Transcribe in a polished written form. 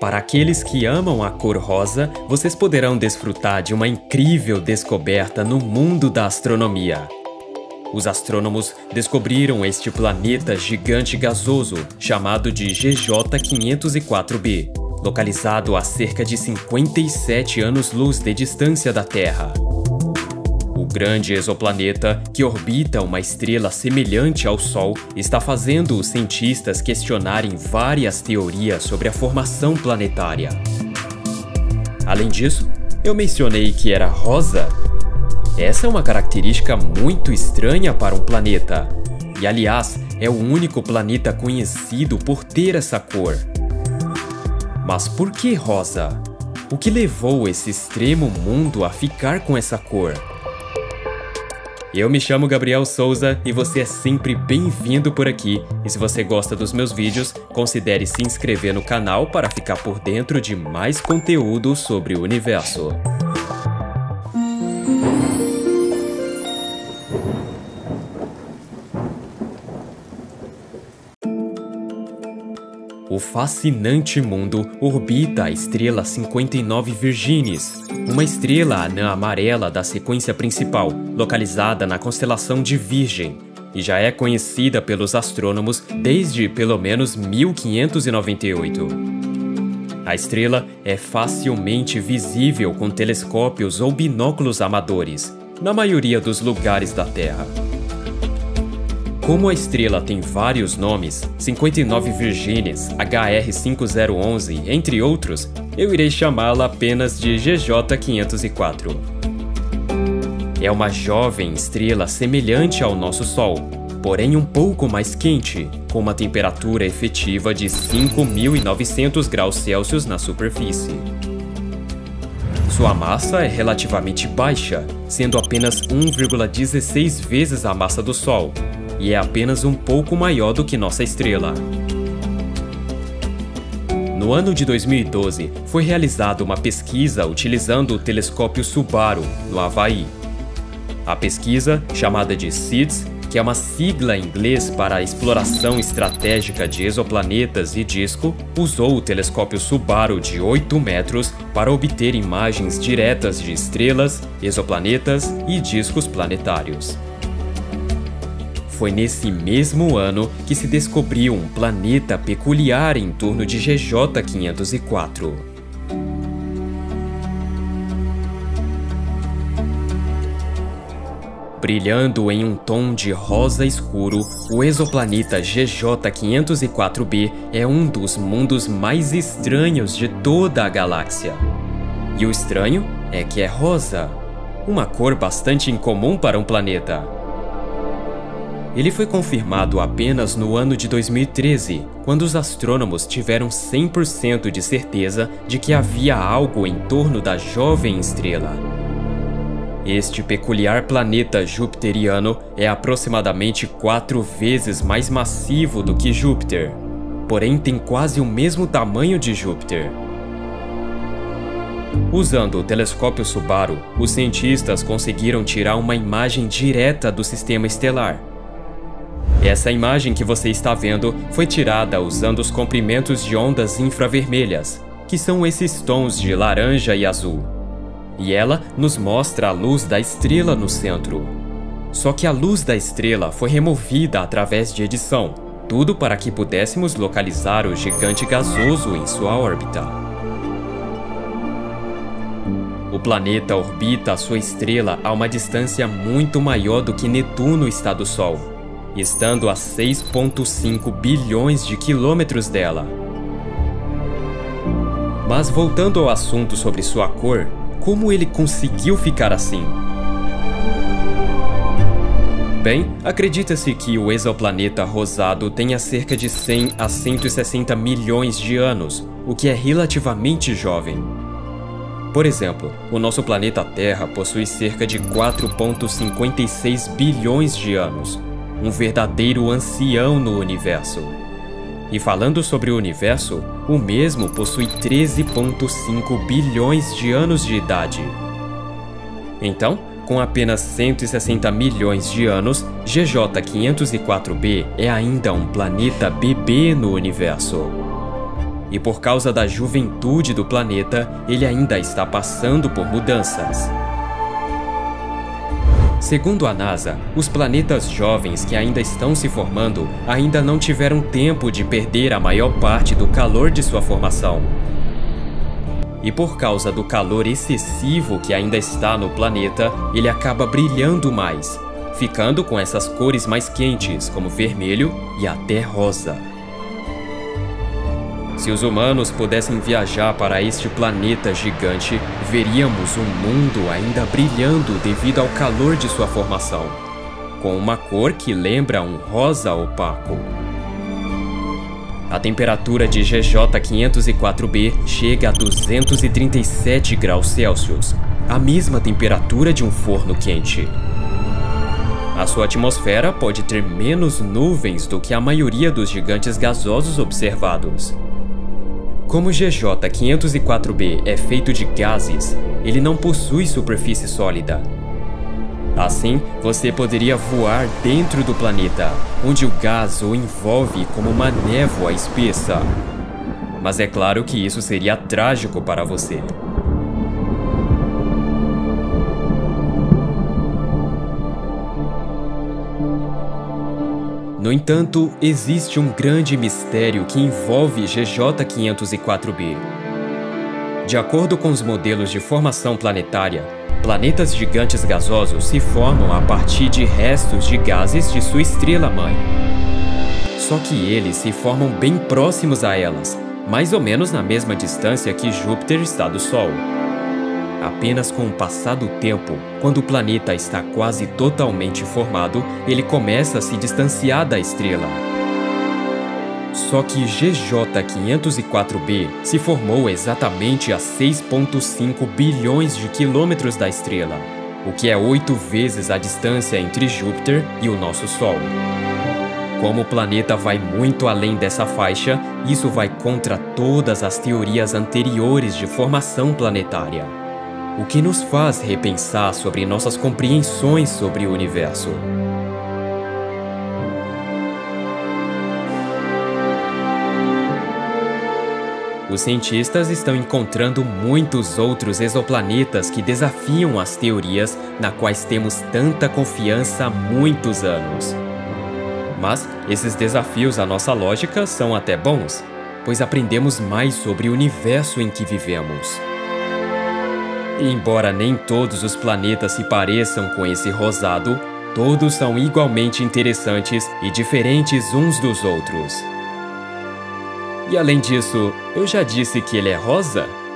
Para aqueles que amam a cor rosa, vocês poderão desfrutar de uma incrível descoberta no mundo da astronomia. Os astrônomos descobriram este planeta gigante gasoso, chamado de GJ504b, localizado a cerca de 57 anos-luz de distância da Terra. O grande exoplaneta, que orbita uma estrela semelhante ao Sol, está fazendo os cientistas questionarem várias teorias sobre a formação planetária. Além disso, eu mencionei que era rosa. Essa é uma característica muito estranha para um planeta. E, aliás, é o único planeta conhecido por ter essa cor. Mas por que rosa? O que levou esse extremo mundo a ficar com essa cor? Eu me chamo Gabriel Souza e você é sempre bem-vindo por aqui. E se você gosta dos meus vídeos, considere se inscrever no canal para ficar por dentro de mais conteúdo sobre o universo. O fascinante mundo orbita a estrela 59 Virginis, uma estrela anã amarela da sequência principal, localizada na constelação de Virgem, e já é conhecida pelos astrônomos desde pelo menos 1598. A estrela é facilmente visível com telescópios ou binóculos amadores, na maioria dos lugares da Terra. Como a estrela tem vários nomes, 59 Virginis, HR5011, entre outros, eu irei chamá-la apenas de GJ504. É uma jovem estrela semelhante ao nosso Sol, porém um pouco mais quente, com uma temperatura efetiva de 5.900 graus Celsius na superfície. Sua massa é relativamente baixa, sendo apenas 1,16 vezes a massa do Sol, e é apenas um pouco maior do que nossa estrela. No ano de 2012, foi realizada uma pesquisa utilizando o telescópio Subaru, no Havaí. A pesquisa, chamada de SEEDS, que é uma sigla em inglês para a exploração estratégica de exoplanetas e disco, usou o telescópio Subaru de 8 metros para obter imagens diretas de estrelas, exoplanetas e discos planetários. Foi nesse mesmo ano que se descobriu um planeta peculiar em torno de GJ504. Brilhando em um tom de rosa escuro, o exoplaneta GJ504b é um dos mundos mais estranhos de toda a galáxia. E o estranho é que é rosa, uma cor bastante incomum para um planeta. Ele foi confirmado apenas no ano de 2013, quando os astrônomos tiveram 100% de certeza de que havia algo em torno da jovem estrela. Este peculiar planeta jupiteriano é aproximadamente 4 vezes mais massivo do que Júpiter, porém tem quase o mesmo tamanho de Júpiter. Usando o telescópio Subaru, os cientistas conseguiram tirar uma imagem direta do sistema estelar. Essa imagem que você está vendo foi tirada usando os comprimentos de ondas infravermelhas, que são esses tons de laranja e azul. E ela nos mostra a luz da estrela no centro. Só que a luz da estrela foi removida através de edição, tudo para que pudéssemos localizar o gigante gasoso em sua órbita. O planeta orbita a sua estrela a uma distância muito maior do que Netuno está do Sol, estando a 6,5 bilhões de quilômetros dela. Mas voltando ao assunto sobre sua cor, como ele conseguiu ficar assim? Bem, acredita-se que o exoplaneta rosado tenha cerca de 100 a 160 milhões de anos, o que é relativamente jovem. Por exemplo, o nosso planeta Terra possui cerca de 4,56 bilhões de anos, um verdadeiro ancião no universo. E falando sobre o universo, o mesmo possui 13,5 bilhões de anos de idade. Então, com apenas 160 milhões de anos, GJ504b é ainda um planeta bebê no universo. e por causa da juventude do planeta, ele ainda está passando por mudanças. Segundo a NASA, os planetas jovens que ainda estão se formando ainda não tiveram tempo de perder a maior parte do calor de sua formação. E por causa do calor excessivo que ainda está no planeta, ele acaba brilhando mais, ficando com essas cores mais quentes, como vermelho e até rosa. Se os humanos pudessem viajar para este planeta gigante, veríamos um mundo ainda brilhando devido ao calor de sua formação, com uma cor que lembra um rosa opaco. A temperatura de GJ 504b chega a 237 graus Celsius, a mesma temperatura de um forno quente. A sua atmosfera pode ter menos nuvens do que a maioria dos gigantes gasosos observados. Como o GJ 504b é feito de gases, ele não possui superfície sólida. Assim, você poderia voar dentro do planeta, onde o gás o envolve como uma névoa espessa. Mas é claro que isso seria trágico para você. No entanto, existe um grande mistério que envolve GJ 504b. De acordo com os modelos de formação planetária, planetas gigantes gasosos se formam a partir de restos de gases de sua estrela-mãe. Só que eles se formam bem próximos a elas, mais ou menos na mesma distância que Júpiter está do Sol. Apenas com o passar do tempo, quando o planeta está quase totalmente formado, ele começa a se distanciar da estrela. Só que GJ 504b se formou exatamente a 6,5 bilhões de quilômetros da estrela, o que é 8 vezes a distância entre Júpiter e o nosso Sol. Como o planeta vai muito além dessa faixa, isso vai contra todas as teorias anteriores de formação planetária, o que nos faz repensar sobre nossas compreensões sobre o universo. Os cientistas estão encontrando muitos outros exoplanetas que desafiam as teorias nas quais temos tanta confiança há muitos anos. Mas esses desafios à nossa lógica são até bons, pois aprendemos mais sobre o universo em que vivemos. E embora nem todos os planetas se pareçam com esse rosado, todos são igualmente interessantes e diferentes uns dos outros. E além disso, eu já disse que ele é rosa?